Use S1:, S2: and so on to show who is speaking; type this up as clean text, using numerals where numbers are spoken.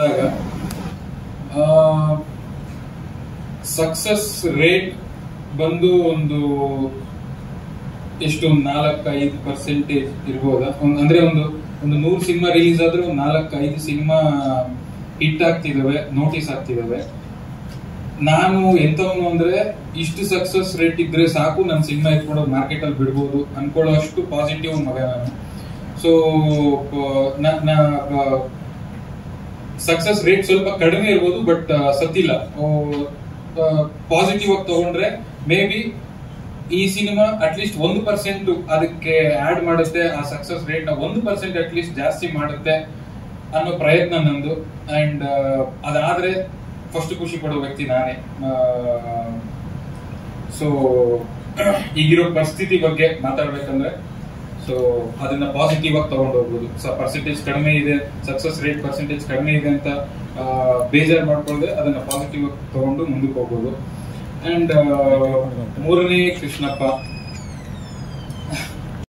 S1: Success rate ಬಂದು ಒಂದು ಎಷ್ಟು 4-5% ಇರ್ಬೋದಾ? ಅಂದ್ರೆ ಒಂದು 100 ಸಿನಿಮಾ ರಿಲೀಸ್ ಆದ್ರೆ 4-5 ಸಿನಿಮಾ ಹಿಟ್ ಆಗ್ತಿದಾವೆ, ನೋಟಿಸ್ ಆಗ್ತಿದಾವೆ. ನಾನು ಎಂತವನು ಅಂದ್ರೆ ಇಷ್ಟು ಸಕ್ಸಸ್ ರೇಟ್ ಇದ್ರೆ ಸಾಕು, ನನ್ನ ಸಿನಿಮಾ ಎತ್ಕೊಂಡು ಮಾರ್ಕೆಟ್ ಅಲ್ಲಿ ಬಿಡ್ಬೋದು ಅನ್ಕೊಳ್ಳೋ ಅಷ್ಟು ಪಾಸಿಟಿವ್ ಮಗ ನಾನು. ಸೊ ಸಕ್ಸಸ್ ರೇಟ್ ಸ್ವಲ್ಪ ಕಡಿಮೆ ಇರ್ಬೋದು, ಬಟ್ ಸತ್ತಿಲ್ಲ. ಪಾಸಿಟಿವ್ ಆಗಿ ತಗೊಂಡ್ರೆ ಮೇ ಬಿ ಈ ಸಿನಿಮಾ ಅಟ್ಲೀಸ್ಟ್ 1% ಅದಕ್ಕೆ ಆಡ್ ಮಾಡುತ್ತೆ, ಆ ಸಕ್ಸಸ್ ರೇಟ್ ನ 1% ಅಟ್ಲೀಸ್ಟ್ ಜಾಸ್ತಿ ಮಾಡುತ್ತೆ ಅನ್ನೋ ಪ್ರಯತ್ನ ನಂದು. ಅಂಡ್ ಅದಾದ್ರೆ ಫಸ್ಟ್ ಖುಷಿ ಪಡೋ ವ್ಯಕ್ತಿ ನಾನೇ. ಸೊ ಈಗಿರೋ ಪರಿಸ್ಥಿತಿ ಬಗ್ಗೆ ಮಾತಾಡ್ಬೇಕಂದ್ರೆ ಸೊ ಅದನ್ನ ಪಾಸಿಟಿವ್ ಆಗಿ ತಗೊಂಡು ಹೋಗ್ಬೋದು. ಪರ್ಸೆಂಟೇಜ್ ಕಡಿಮೆ ಇದೆ, ಸಕ್ಸಸ್ ರೇಟ್ ಪರ್ಸೆಂಟೇಜ್ ಕಡಿಮೆ ಇದೆ ಅಂತ ಬೇಜಾರ್ ಮಾಡ್ಕೊಳ್ಳದೆ ಅದನ್ನ ಪಾಸಿಟಿವ್ ಆಗಿ ತಗೊಂಡು ಮುಂದಕ್ಕೆ ಹೋಗ್ಬೋದು. ಅಂಡ್ ಮೂರನೇ ಕೃಷ್ಣಪ್ಪ.